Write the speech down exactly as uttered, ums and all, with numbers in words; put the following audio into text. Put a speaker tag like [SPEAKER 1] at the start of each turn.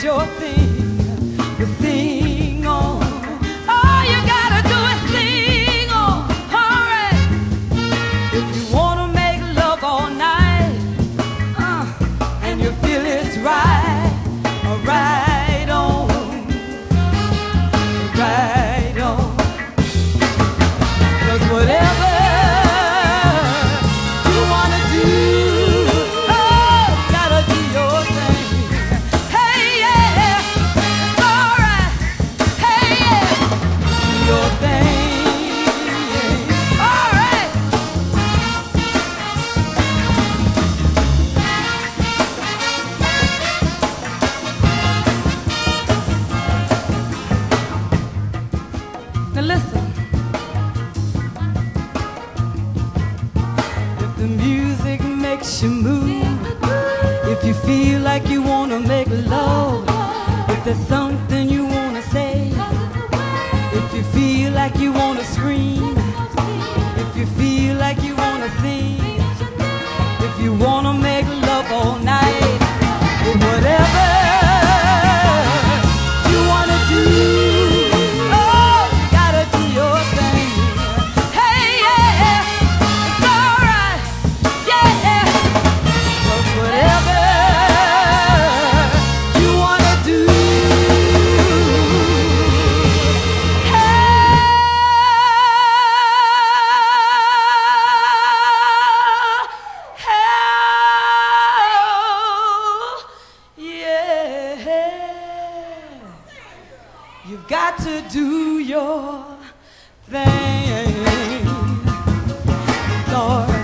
[SPEAKER 1] your thing, the thing on. All you gotta do is sing on. Alright. If you wanna make love all night, uh, and you feel it's right, right on, right on. 'Cause whatever now listen, if the music makes you move, if you feel like you wanna make love, if there's something you wanna say, if you feel like you wanna scream, if you feel like you wanna sing, if you wanna make love all night, whatever you wanna do, you've got to do your thing, Lord.